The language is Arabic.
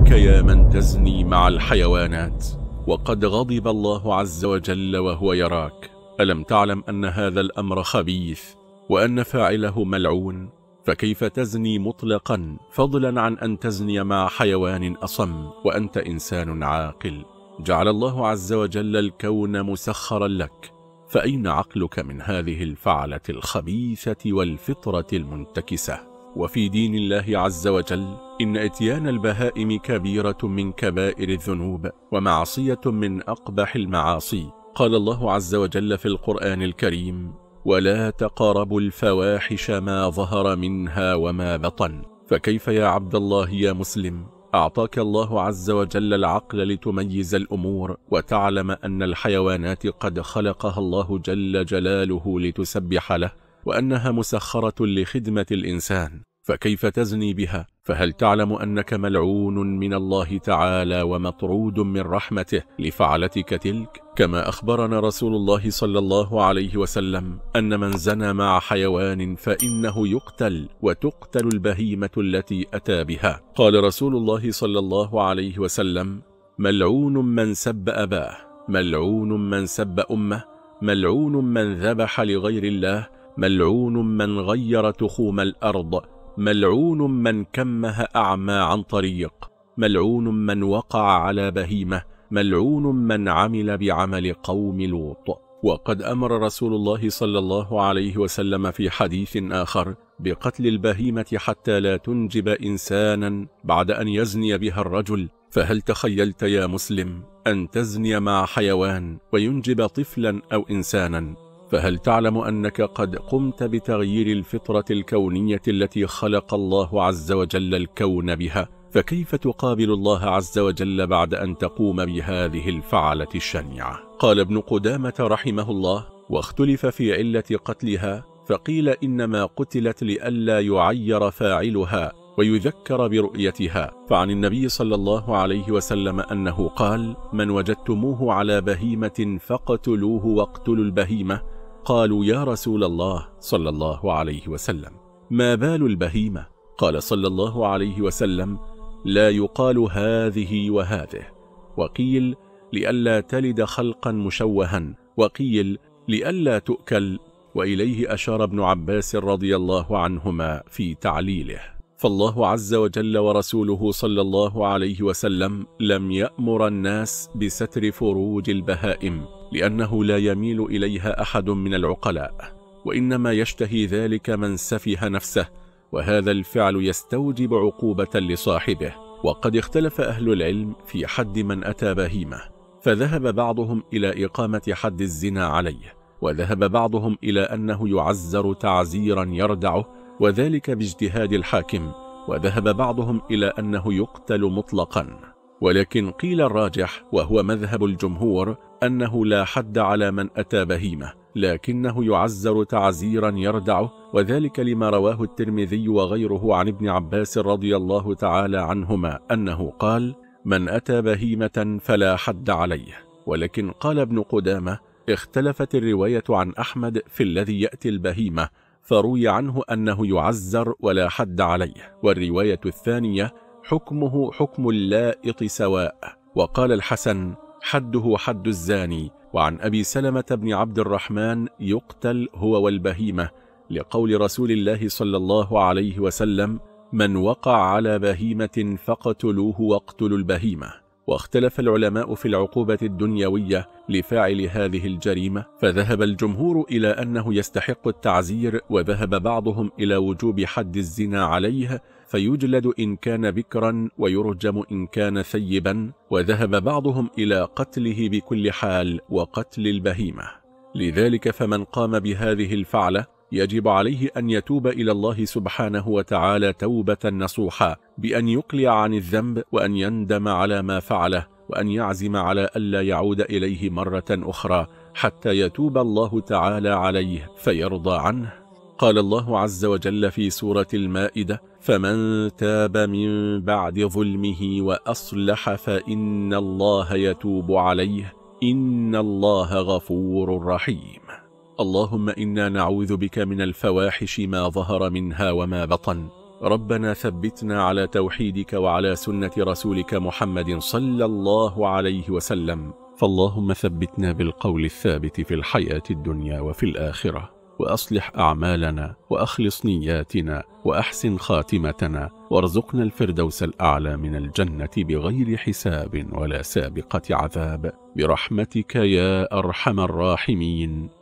ويلك يا من تزني مع الحيوانات وقد غضب الله عز وجل وهو يراك. ألم تعلم أن هذا الأمر خبيث وأن فاعله ملعون؟ فكيف تزني مطلقا فضلا عن أن تزني مع حيوان أصم وأنت إنسان عاقل؟ جعل الله عز وجل الكون مسخرا لك، فأين عقلك من هذه الفعلة الخبيثة والفطرة المنتكسة؟ وفي دين الله عز وجل إن إتيان البهائم كبيرة من كبائر الذنوب ومعصية من أقبح المعاصي. قال الله عز وجل في القرآن الكريم: ولا تقربوا الفواحش ما ظهر منها وما بطن. فكيف يا عبد الله يا مسلم أعطاك الله عز وجل العقل لتميز الأمور وتعلم أن الحيوانات قد خلقها الله جل جلاله لتسبح له وأنها مسخرة لخدمة الإنسان، فكيف تزني بها؟ فهل تعلم أنك ملعون من الله تعالى ومطرود من رحمته لفعلتك تلك؟ كما أخبرنا رسول الله صلى الله عليه وسلم أن من زنى مع حيوان فإنه يقتل وتقتل البهيمة التي أتى بها. قال رسول الله صلى الله عليه وسلم: ملعون من سب أباه، ملعون من سب أمه، ملعون من ذبح لغير الله، ملعون من غير تخوم الأرض، ملعون من كمه أعمى عن طريق، ملعون من وقع على بهيمة، ملعون من عمل بعمل قوم لوط. وقد أمر رسول الله صلى الله عليه وسلم في حديث آخر بقتل البهيمة حتى لا تنجب إنسانا بعد أن يزني بها الرجل. فهل تخيلت يا مسلم أن تزني مع حيوان وينجب طفلا أو إنسانا؟ فهل تعلم أنك قد قمت بتغيير الفطرة الكونية التي خلق الله عز وجل الكون بها؟ فكيف تقابل الله عز وجل بعد أن تقوم بهذه الفعلة الشنيعة؟ قال ابن قدامة رحمه الله: واختلف في علة قتلها، فقيل إنما قتلت لئلا يعير فاعلها ويذكر برؤيتها. فعن النبي صلى الله عليه وسلم أنه قال: من وجدتموه على بهيمة فاقتلوه واقتلوا البهيمة. قالوا: يا رسول الله صلى الله عليه وسلم، ما بال البهيمة؟ قال صلى الله عليه وسلم: لا يقال هذه وهذه. وقيل: لئلا تلد خلقا مشوها، وقيل: لئلا تؤكل. وإليه أشار ابن عباس رضي الله عنهما في تعليله. فالله عز وجل ورسوله صلى الله عليه وسلم لم يأمر الناس بستر فروج البهائم، لأنه لا يميل إليها أحد من العقلاء، وإنما يشتهي ذلك من سفه نفسه، وهذا الفعل يستوجب عقوبة لصاحبه. وقد اختلف أهل العلم في حد من أتى بهيمة، فذهب بعضهم إلى إقامة حد الزنا عليه، وذهب بعضهم إلى أنه يعزر تعزيرا يردعه، وذلك باجتهاد الحاكم، وذهب بعضهم إلى أنه يقتل مطلقا. ولكن قيل الراجح وهو مذهب الجمهور أنه لا حد على من أتى بهيمة، لكنه يعزر تعزيرا يردعه، وذلك لما رواه الترمذي وغيره عن ابن عباس رضي الله تعالى عنهما أنه قال: من أتى بهيمة فلا حد عليه. ولكن قال ابن قدامة: اختلفت الرواية عن أحمد في الذي يأتي البهيمة، فروي عنه أنه يعزر ولا حد عليه، والرواية الثانية حكمه حكم اللائط سواء. وقال الحسن: حده حد الزاني. وعن أبي سلمة بن عبد الرحمن: يقتل هو والبهيمة، لقول رسول الله صلى الله عليه وسلم: من وقع على بهيمة فقتلوه واقتلوا البهيمة. واختلف العلماء في العقوبة الدنيوية لفاعل هذه الجريمة، فذهب الجمهور إلى أنه يستحق التعزير، وذهب بعضهم إلى وجوب حد الزنا عليه، فيجلد إن كان بكرا ويرجم إن كان ثيبا، وذهب بعضهم إلى قتله بكل حال وقتل البهيمة. لذلك فمن قام بهذه الفعلة يجب عليه أن يتوب إلى الله سبحانه وتعالى توبة نصوحا، بأن يقلع عن الذنب، وأن يندم على ما فعله، وأن يعزم على ألا يعود إليه مرة أخرى حتى يتوب الله تعالى عليه فيرضى عنه. قال الله عز وجل في سورة المائدة: فمن تاب من بعد ظلمه وأصلح فإن الله يتوب عليه إن الله غفور رحيم. اللهم إنا نعوذ بك من الفواحش ما ظهر منها وما بطن، ربنا ثبتنا على توحيدك وعلى سنة رسولك محمد صلى الله عليه وسلم، فاللهم ثبتنا بالقول الثابت في الحياة الدنيا وفي الآخرة، وأصلح أعمالنا وأخلص نياتنا وأحسن خاتمتنا، وارزقنا الفردوس الأعلى من الجنة بغير حساب ولا سابقة عذاب، برحمتك يا أرحم الراحمين.